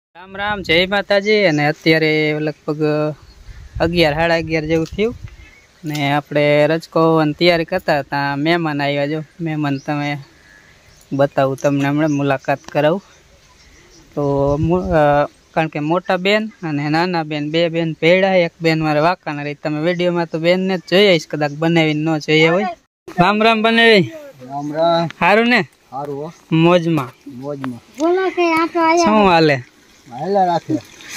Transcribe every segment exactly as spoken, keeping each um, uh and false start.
राम राम जय माताजी। अने अत्यारे लगभग अगियार साढ़ा अगियार जेवुं थयुं ने आपणे रजको तैयारी करता हता। मेहमान आव्या जो मेहमान तमे बतावुं तमने हमणे मुलाकात करावुं। तो कारण के मोटा बेन अने नाना बेन बे बेन भेड़ा एक बेन मारे वाकाना रही। तमे विडियो में तो बेन ने ज जोई हशे कदाच बनावीने न जोई होय। राम राम बनावी। राम राम। हारू ने हारू हो मोजमा मोजमा बोलो के आटो आया શું હાલે હાલા રાખે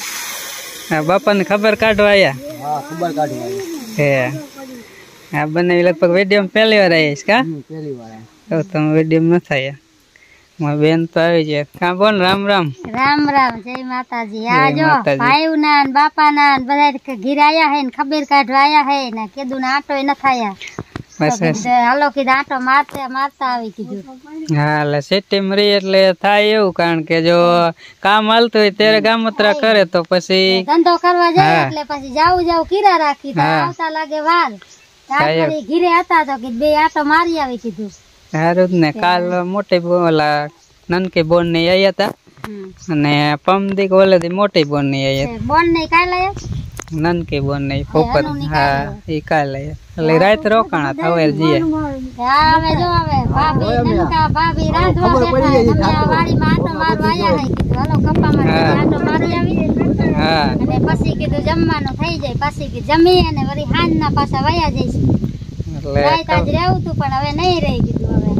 બાપા ને ખબર કાઢવા આયા। હા ખબર કાઢવા આયા હે આ બને લગભગ વિડિયો में पहली बार आया इसका पहली बार तो तुम वीडियो में न थाया मार बेन तो આવી છે। का बोल राम राम राम राम जय माताजी। आजो भाईउ ना बापा ना बधा घिराया है खबर काढवा आया है ना केदू ना आटो न थाया बस हालो की आटो मारते मारता आवी कीधु। हां ले सिटी में रही એટલે થાય એવું કારણ કે જો કામ હાલતું હોય ત્યારે ગામત્રા કરે તો પછી ધંધો કરવા જાય એટલે પછી જાવ જાવ કીરા રાખી તો આવતા લાગે વાર તારી ઘીરે હતા તો કે બે આટો મારી આવી कीधु। હારું ને કાલ મોટી બોલા નનકી બોન ને આયા હતા અને પમદી ઓલે દી મોટી બોન ને આયા બોન ને કાલ આયા ननकी बोन नहीं पोपट। हाँ ई काले એટલે રાત રોકાણા થવેર જીએ। હા મે જો આવે ભાભી નનકા ભાભી રાંધવા બેઠા અમે વાડી માં આટો મારવા આયા હે કીધું હાલો કપ્પા માં આટો મારી આવી। હા અને પછી કીધું જમવાનું થઈ જાય પછી કે જમી અને વળી હાન ના પાછા વયા જઈશું એટલે રાત આજ રહેવું તું પણ હવે નહીં રહી કીધું હવે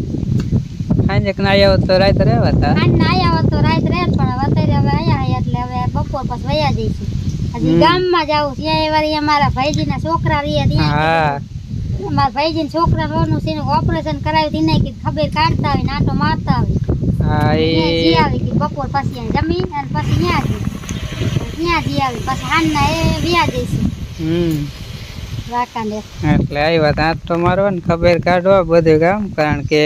હાંજે ના આયા તો રાત રહેવા તા હાન ના આયા હોત તો રાત રહેત પણ અત્યારે હવે આયા હે એટલે હવે બપોર પછી વયા જઈશું। अजी गाम में जाऊ त्या वारी हमारा भाईजी ना छोकरा रिया त्या हां हमारा भाईजी ने छोकरा रोनु सीने ऑपरेशन करायो तीने की खबर काढता आवे नाटो मारता आवे। हां ए जी आवे की बपोर पसी जमी अन पसी न्या जी न्या जी आवे पसी हान ना ए विया जईसी। हम वाकाने એટલે આવ્યા તા તો મારવા ને ખબર કાઢવા બધું કામ કારણ કે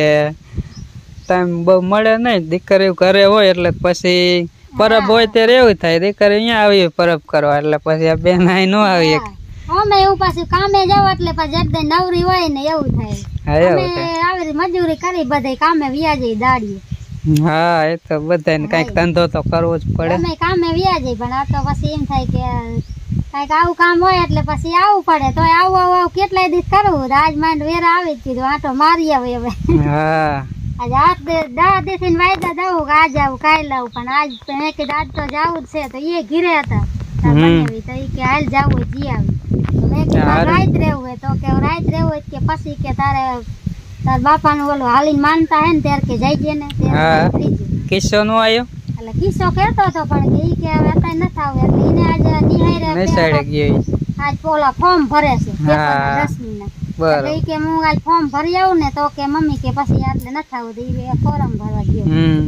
ટાઈમ બહુ મળે નહીં દીકરીઓ ઘરે હોય એટલે પછી परब होय ते रेव थाय दीकरी अहींया आवी परब करवा એટલે પછી આ બેન આઈ નો આવી એક અમે એવું પાછું કામે જાવ એટલે પછી જડે નવરી હોય ને એવું થાય અમે આવી મજૂરી કરી બધાય કામે વિયા જઈ દાડીએ। હા એ તો બધાને કાઈક ધંધો તો કરવો જ પડે અમે કામે વિયા જઈ પણ આ તો પછી એમ થાય કે કાઈક આવું કામ હોય એટલે પછી આવવું પડે તો આવું આવું કેટલાય દિવસ કરવું આજ માંડ વેરા આવી જ કીધું આટો મારી આવે હવે। હા आज आज दा दिन वायदा दऊ आज आऊ काल लाऊ पण आज मैं के आज तो जाऊ छे तो ये घिरे था त बनेवी तो ई के हाल जाऊ जी आवी तो मैं के रात रहवे तो के रात रहवे के पसी के तारे तार बापा नु बोलो हालीन मानता है ने तेर के जाई जे ने तेर किस्सो नो आयो એટલે કિસ્સો કહેતો તો પણ કે ઈ કે હવે आता न થાવે એટલે ઈને आज નિહારે ને સાઈડે ગઈ आज પોલા ફોર્મ ભરે છે પેપર દસમી ના એટલે ઈ કે હું આજ ફોર્મ ભરી આવું ને તો કે મમ્મી કે પછી આટલે ન થાવું તો ઈ ફોર્મ ભરવા ગયો। હમ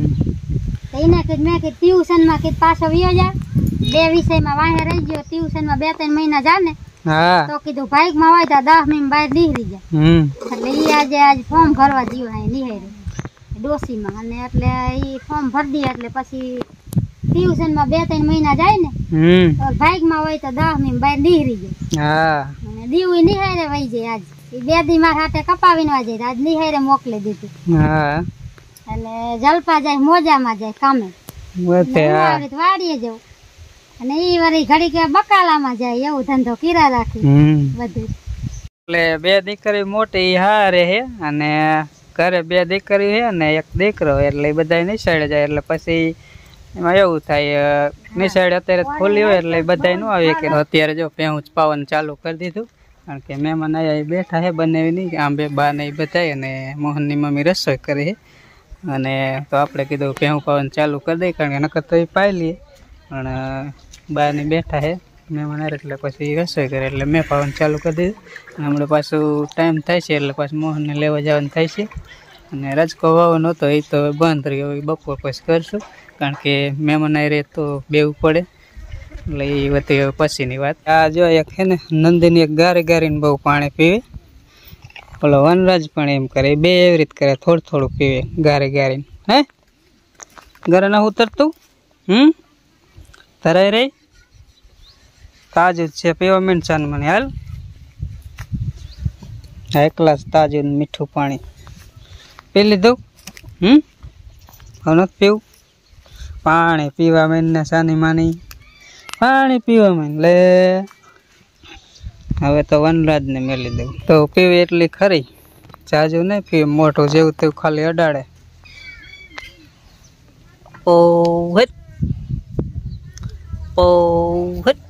તો ઈને કે મે કે ટ્યુશન માં કે પાછો વિયો જા બે વિષય માં વાહે રહી ગયો ટ્યુશન માં બે ત્રણ મહિના જા ને હા તો કીધું ભાઈક માં હોય તો દસ મિનિટ બહાર નીકળી જા। હમ એટલે ઈ આજે આજ ફોર્મ ભરવા ગયો હે નિહારે ડોસી માં અને એટલે ઈ ફોર્મ ભરી દી એટલે પછી ટ્યુશન માં બે ત્રણ મહિના જાય ને હમ તો ભાઈક માં હોય તો દસ મિનિટ બહાર નીકળી જાય। હા અને દીવી નિહારે વઈ જાય આજ ઈ બે દી માં હાટે કપાવીને વાજે આજ નિહારે મોકલી દીધું। હા એટલે જલપા જાય મોજા માં જાય કામે બોતે હા વાડીએ જવું અને ઈ વળી ઘડી કે બકાલા માં જાય એવું ધંધો કીરા રાખી હમ બધું। એટલે બે દીકરી મોટી હારે હે અને ઘરે બે દીકરી હે ને એક દીકરો એટલે બધાય નિશાળે જાય એટલે પછી એમાં એવું થાય નિશાળે અત્યારે ખોલી હોય એટલે બધાય નો આવે કે અત્યારે જો પેહું પાવન ચાલુ કરી દીધું કારણ કે મહેમાન આયા બેઠા હે બનાવી નહીં આમ બે બા ને બધાય અને મોહનની મમ્મી રસોઈ કરે હે અને તો આપણે કીધું પેહું પાવન ચાલુ કરી દઈએ કારણ કે નકર તો એ પાઈ લઈએ પણ બા ને બેઠા હે મહેમાન આવે એટલે પછી રસોઈ કરે એટલે મેં પાવન ચાલુ કરી દીધું અને હમણાં પાછું ટાઈમ થાય છે એટલે પાછું મોહનને લેવા જવાનું થાય છે અને રજકો વાવવાનો હતો એ તો બંધ રહ્યો એ બપોર પછી કરશું કારણ કે મહેમાન આવી રહે તો બેવું પડે એટલે એ વધી પછીની વાત। આ જો એક હે ને નંદીની એક ગારી ગારીને બહુ પાણી પીવે ઓલો વનરાજ પણ એમ કરે બે એવી રીત કરે થોડું થોડું પીવે ગારી ગારીને હે ઘરે ના ઉતરતું હમ ધરાઈ રહી તાજું છે પીવા મીન ચાન મને હાલ એક ગ્લાસ તાજું મીઠું પાણી પી લીધું હમ હવે નથી પીવું પાણી પીવા માંડીને સાની માની પાણી પીવા માંડ લે હવે તો વનરાજને મેલી દઉં તો પીવી એટલી ખરી જાજુ નહીં પીવે મોટું જેવું તેવું ખાલી અડાડે ઓ હટ ઓ હટ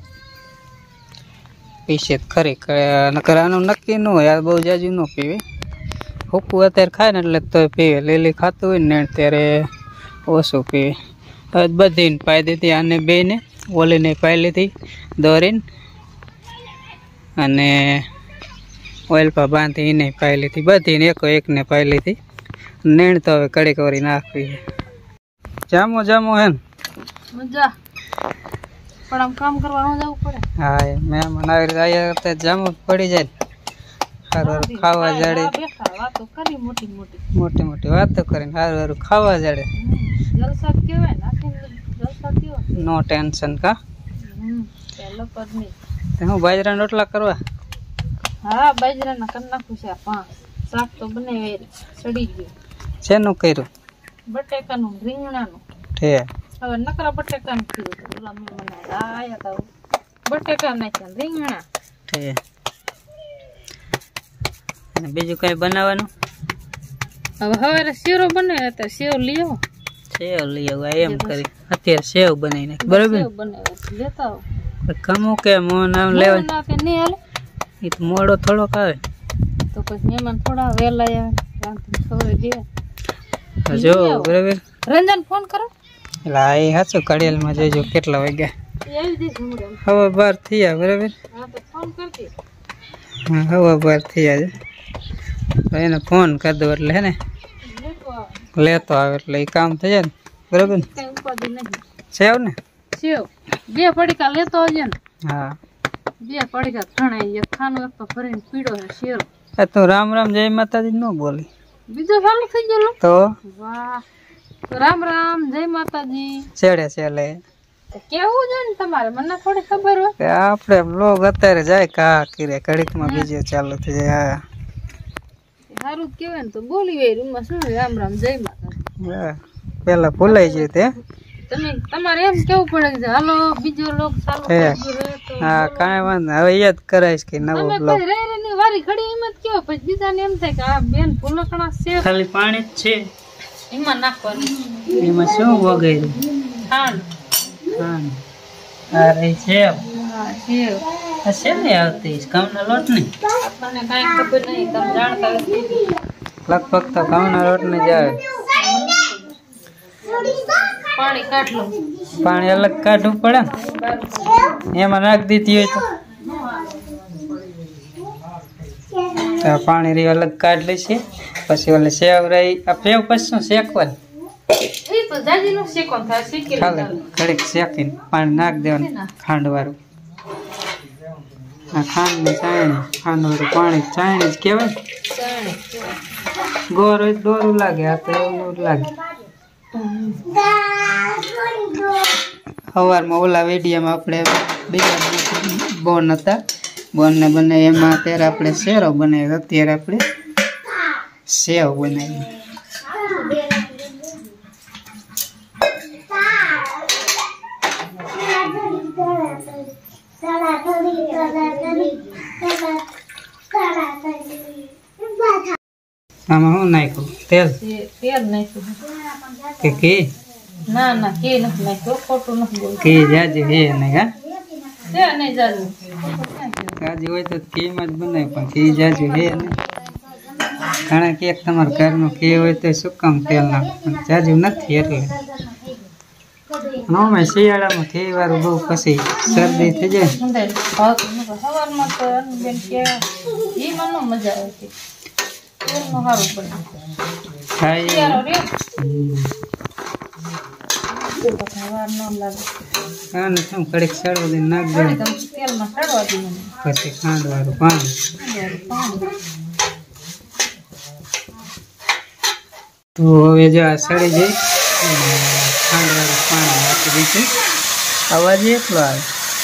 પીશે ખરી નકર આનું નક્કી ન હોય આ બહુ જાજુ ન પીવે હુકું અત્યારે ખાય ને એટલે તો પીવે લીલી ખાતું હોય ને ત્યારે ઓછું પીવે હવે બધીને પાઈ દીધી આને બેને ઓલીને પાઈ લીધી દોરીને અને ઓઇલ પર બાંધી એને પાઈ લીધી બધીને એકો એકને પાઈ લીધી નેણ તો હવે કડી કરી નાખવી જામો જામો હે મજા પણ આમ કામ કરવાનું જવું પડે હા મહેમાન આવી રહ્યા તો જામો પડી જાય સારું ખાવા જાડે વાતો કરી મોટી મોટી મોટી મોટી વાતો કરીને સારું સારું ખાવા જાડે જલસા કેવાય નાખી જલસા કેવાય નો ટેન્શન કા હમ પેલો પદ નહીં તે હું બાજરાના રોટલા કરવા હા બાજરાના કર નાખું છે પાંચ શાક તો બનાવી સડી ગયું શેનું કર્યું બટેકાનું રીંગણાનું ઠે હવે નકરા બટેકાનું કર્યું ઓલા મેં બનાવ્યા આયા તા બટેકા નાખ્યા રીંગણા ઠે અને બીજું કઈ બનાવવાનું હવે હવે શેરો બનાવ્યા હતા સેવ લઈ આવો સેવ લઈ આવું એમ કરી અત્યારે સેવ બનાવી નાખી બરોબર સેવ બનાવ્યા લેતા આવો કમું કે મોં નામ લેવાય ના કે નહીં હાલે એ તો મોડો થોડોક આવે તો પછી મહેમાન થોડા વહેલા આવે રાંધીને ખવડાવી દે જો બરાબર રંજન ફોન કરો એટલે આ એ સાચું કડિયાલમાં જોઈજો કેટલા વાગ્યા એ આવી જઈશ હમણાં હવે બાર થયા બરાબર હા તો ફોન કરતી હા હવે બાર થયા છે એને ફોન કરી દો એટલે હે ને લેતો આવે લેતો આવે એટલે એ કામ થઈ જાય ને બરાબર ને કઈ ઉપાધિ નહીં સેવ ને સેવ બે પડીકા લેતો આવજે ને હા બે પડીકા ઘણા એક ખાનું એક તો ભરીને પીડો છે શેરો આ તો રામ રામ જય માતાજી ન બોલી બીજો ચાલુ થઈ ગયો તો વાહ તો રામ રામ જય માતાજી છેડે છેલે તો કેવું છે ને તમારે મને થોડી ખબર હોય આપણે બ્લોગ અત્યારે જાય કા કિરે ઘડીકમાં બીજો ચાલુ થઈ જાય હા સારું જ કહેવાય ને તો બોલી હોય રૂમમાં શું રામ રામ જય માતાજી હા પેલા ભૂલાઈ ગયું તે તમે તમારે એમ કેવું પડે કે હાલો બીજો લોક ચાલુ થઈ ગયો રે તો હા કાંઈ વાંધો હવે યાદ કરાઈશ કે નવો તમે બ્લોગ પછી રે રે ની વારી ઘડી એમ જ કેવો પછી બીજાને એમ થાય કે આ બેન ભૂલકણા છે ખાલી પાણી જ છે એમાં નાખવાનું એમાં શું વગાડ્યું ખાંડ હા આ રહી છે હા સેવ આ છે ને આવતી ઘઉંનો લોટ ને આપણને કાંઈ ખબર નહીં તમે જાણતા નથી લગભગ તો ઘઉંના લોટ ને જ આવે પાણી કાઢ લો પાણી અલગ કાઢવું પડે ને એમાં નાખી દીધી હોય તો તો પાણી રી અલગ કાઢ લેશે પછી ઓલે સેવ રહી આ સેવ પછી શું શેકવાનું એ તો જાજીનું શેકવાનું થાય શેકી ખાલે ઘડીક શેકીને પાણી નાખી દેવાનું ખાંડ વાળું આ ખાંડ ને ચાયણી ખાંડ વાળું પાણી ચાયણી જ કહેવાય ગોર હોય દોરું લાગે આ તો એવું લાગે સવારમાં ઓલા વેડિયામાં આપણે બીજા બોન હતા બોનને બને એમાં અત્યારે આપણે શેરો બનાવ્યો અત્યારે આપણે સેવ બનાવી આમાં શું નાખ્યું તેલ તેલ નાખ્યું કે ઘી ના ના ઘી નથી નાખ્યું ખોટું નથી બોલતું ઘી જાજી હે નહીં હા તે નહીં જાજુ જાજી હોય તો ઘીમાં જ બનાવે પણ ઘી જાજુ હે નહીં ઘણા કે તમારા ઘરનું ઘી હોય તો શું કામ તેલ નાખે પણ જાજુ નથી એટલે અમે શિયાળામાં ઘી વાળું બહુ પછી શરદી થઈ જાય સવારમાં તો બેન કે ઘીમાં નો મજા આવે છે તેલનું સારું પડે ખાઈ શિયાળો રે હમ. વાર ન લાગે આને શું કડીક સળવું દઈને નાખ દે તમે તેલમાં ચડવા દીધું પછી ખાંડ વાળું પાણી પાણી તો હવે જો આ સળી જાય ખાંડ વાળું પાણી નાખી દીધું અવાજ એટલો આવે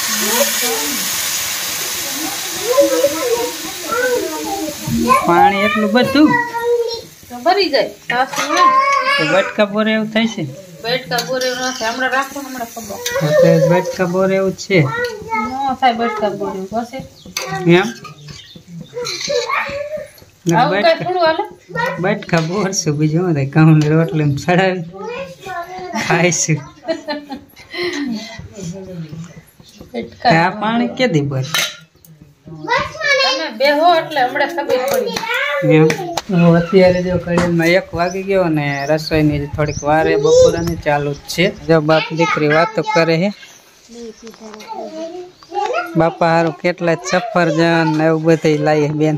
પાણી એટલું બધું તો ભરી જાય સાસુ હોય તો બટકા પોરે એવું થાય છે તો બેટકા બોરે નો થાય હમણાં રાખો હમણાં ખબર અત્યારે બેટકા બોર એવું જ છે નો થાય બેટકા બોરે પછી એમ આવું કઈ થોડું હાલે બેટકા બોર છું બીજું શું થાય ઘઉં ની રોટલી ચડાવી ખાઈશું બેટકા આ પાણી કેદી ભર તમે બેહો એટલે હમણાં ખબર પડી એમ હું અત્યારે જો કડીમાં એક વાગી ગયો ને રસોઈની થોડીક વારે બપોરાની ચાલુ જ છે જો બાપ દીકરી વાતો કરે છે બાપા હારું કેટલા સફરજન ને એવું બધું લાવીએ બેન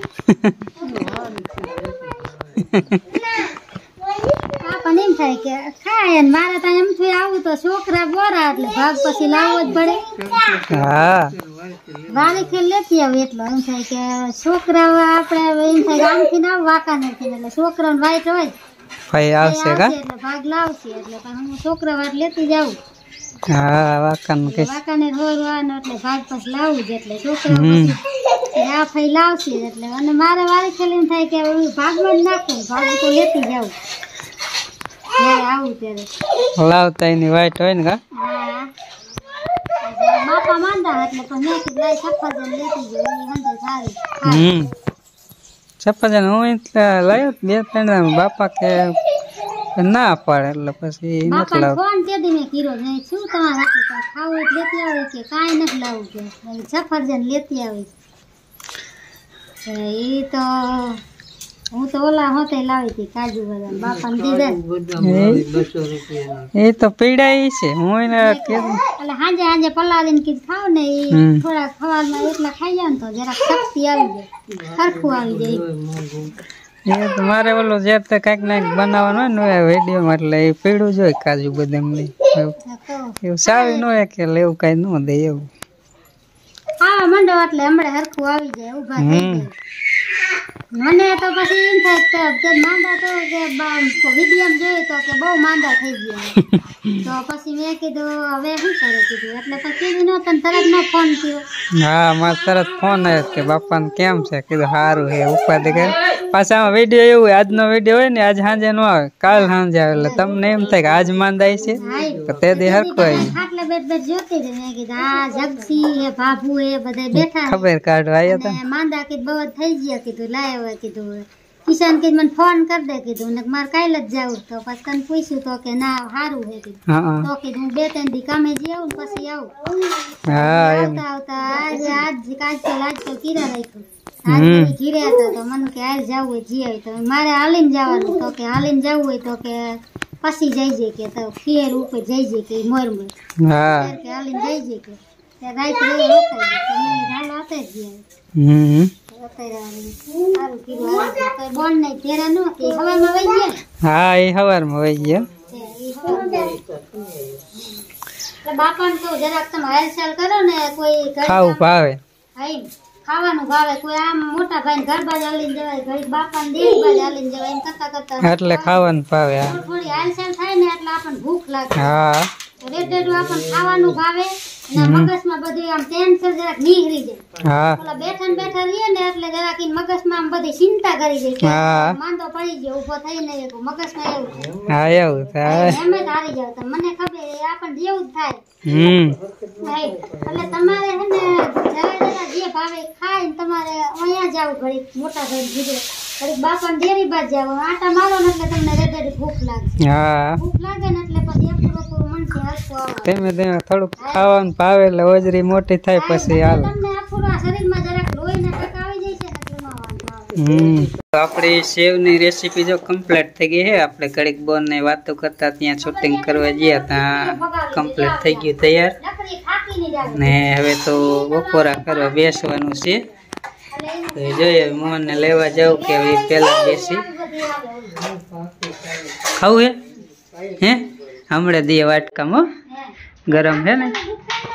આપણને એમ થાય કે ખાય ને મારે ત્યાં એમ થયું આવું તો છોકરા બોરા એટલે ભાગ પછી લાવવો જ પડે હા વાળી ખેલ લેતી આવે એટલો એમ થાય કે છોકરાઓ આપણે એમ થાય કે આમથી ના વાંકા નથી એટલે છોકરાઓને વાઈટ હોય ભાઈ આવશે કા એટલે ભાગ લાવશે એટલે પણ હું છોકરા વાટ લેતી જાઉં હા વાકાનું કે વાંકાને રોવાનું એટલે ભાગ પછી લાવવું જ એટલે છોકરા પછી આ ફઈ લાવશે એટલે અને મારે વાળી ખેલ એમ થાય કે ભાગમાં જ નાખું ભાગ તો લેતી જાઉં જ્યારે આવું ત્યારે લાવતા એની વાઈટ હોય ને કા હા બાપા માંદા એટલે પણ મેં કીધું લાઈ સફરજન લેતી જાઉં એ હંધે સારી હમ સફરજન હું એટલે લાવ્યો બે ત્રણ બાપા કે ના પાડે એટલે પછી નથી બાપા લાવતો ફોન તે દી મેં કીધો નહીં શું તમારે હતું કાંઈ ખાવું એટલે લેતી આવે કે કાંઈ નથી લાવવું કે સફરજન લેતી આવે એ તો હું તો ઓલા હોતે લાવી હતી કાજુ બદામ બાપાને દીધા એ તો પીડાય છે હું એને કીધું એટલે હાંજે હાંજે પલાળીને કીધું ખાવ ને એ થોડા ખવારમાં એટલા ખાઈ જાય ને તો જરાક શક્તિ આવી જાય સરખું આવી જાય એ તો મારે ઓલું જ્યારે કાંઈક ને કાંઈક બનાવવાનું હોય ને વિડીયોમાં એટલે એ પીડું જ હોય કાજુ બદામ નહીં એવું સાવી ન હોય કે એવું કાંઈ ન દે એવું આવા મંડો એટલે હમણાં સરખું આવી જાય ઊભા થઈ જાય મને તો પછી એમ થાય કે તે માંદા તો કે વિડીયમ જોયું તો કે બહુ માંદા થઈ ગયા તો પછી મેં કીધું હવે શું કરું કીધું એટલે પછી કીધું ન તને તરત નો ફોન થયો હા મારે તરત ફોન આવ્યો કે બાપાને કેમ છે કીધું સારું છે ઉપાધિ કરે પાછા આમાં વિડીયો એવું હોય આજનો વિડીયો હોય ને આજ સાંજે ન આવે કાલ સાંજે આવે એટલે તમને એમ થાય કે આજ માંદાય છે તો તે દી હરખું આવી ખાટલે બેઠ બેઠ જોતી હતી મેં કીધું આ જગસી હે ભાભુ હે બધા બેઠા ખબર કાઢવા આવ્યા હતા ને માંદા કીધું બહુ થઈ ગયા કીધું લાય હવે કીધું કિશન કીધું મને ફોન કરી દે કીધું ને મારે કાલ જ જાવું તો પછી તને પૂછ્યું તો કે ના સારું હે કીધું હા તો કીધું હું બે ત્રણ દી કામે જઈ આવું ને પછી આવું હા એમ આવતા આવતા આજે આજ આજકાલ આજકાલ કીરા રાખ્યું આજ ઘીરે હતા તો મને કે હાલ જવું હોય જી આવી તો મારે હાલીને જવાનું તો કે હાલીને જવું હોય તો કે પછી જઈ જાય કે તો ફેર ઉપર જઈ જાય કે મોર મોર હા કે હાલીને જઈ જાય કે રાત રોકાઈ જાય તમે હાલ આવતા જ ગયા હમ સારું કીધું બોલ નહીં તેરા નો કે હવામાં વહી ગયા હા એ સવારમાં વહી ગયા બાપાને કહું જરાક તમે હાલચાલ કરો ને કોઈ ખાવું ભાવે હાઈ ખાવાનું ભાવે કોઈ આમ મોટા ભાઈ ઘર બાજ હાલીને જવાય ઘડી બાપાને દેવી બાજ હાલીને જવાય એમ કરતા કરતા એટલે ખાવાનું ભાવે હા થોડી હાલચાલ થાય ને એટલે આપણને ભૂખ લાગે હા રેડેડું આપણને ખાવાનું ભાવે ને મગજમાં બધું આમ ટેન્શન જરાક નીકળી જાય હા ઓલા બેઠા ને બેઠા રહીએ ને એટલે જરાક ઈ મગજમાં આમ બધી ચિંતા કરી જાય કે હા. માંદો પડી ગયો ઊભો થઈને મગજમાં એવું થાય હા એવું થાય એમ જ હારી જાવ તો મને ખબર એ આપણને જેવું જ થાય હમ થાય. એટલે તમારે હે ને જરા જરા જે ભાવે ખાઈને તમારે અહીંયા જાવ ઘડીક મોટા ભાઈ કીધું ઘડીક બાપાને ડેરી બાજ જાવ આટા મારો ને એટલે તમને રેડેડી ભૂખ લાગે હા ભૂખ લાગે ને એટલે પછી એકલું એકલું મનથી હસવું આવે ધીમે ધીમે થોડુંક ખાવાનું ભાવે એટલે ઓજરી મોટી થાય પછી હાલ તમને આખું આ શરીરમાં જરાક લોહીના ટકા આવી જાય છે ને એટલે નો વાંધો આવે. હમ તો આપણી સેવની રેસીપી જો કમ્પ્લીટ થઈ ગઈ છે આપણે કડીક બોન ને વાતો કરતા ત્યાં શૂટિંગ કરવા ગયા ત્યાં કમ્પ્લીટ થઈ ગયું તૈયાર લકડી થાકી નહીં જાય ને હવે તો બપોરા કરવા બેસવાનું છે તો જોઈએ મોહન ને લેવા જાઉં કે હવે પેલા બેસી ખાવું હે હે હમણાં દે વાટકામાં ગરમ હે ને